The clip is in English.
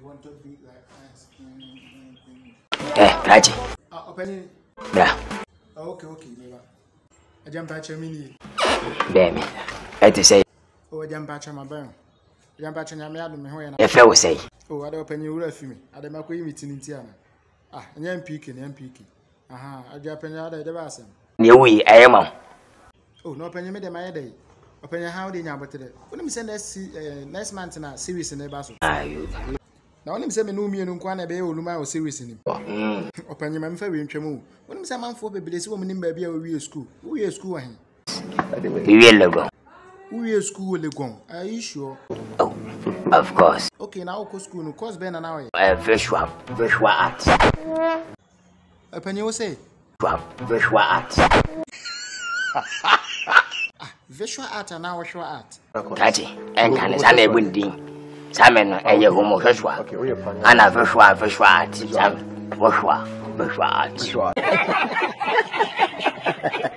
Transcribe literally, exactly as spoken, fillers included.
want to be like ice cream. Eh, Raji. Ah, open. Bra. Okay, okay, never. I jump at your mini. Baby. I to say. Oh, I jump at your burn. Jump at your yard, me when If I will say. Oh, I open you left me. I don't make meeting in Tiana. Ah, and M P K, M P K. Aha, I jump in the other device. You we, I am. Oh, no, penny made my day. Open your how they now, but today. When you send us next month in a series in the bus. Ah, you. Now, when you send me no me and Kwana Bay or Luma or series in him. Open your man for him, Chamu. When you say man for baby, this woman in baby, we are school. We are school. We will go. We are school, legon. Are you sure? Oh, of course. Okay, now go school, no course, Ben and I. Uh, visual, visual arts. Open your say. Visual arts. Visual art and now visual art. Tati, and can I say windy? Salmon, a year homosexual. And a visual, visual art. Visual, visual art.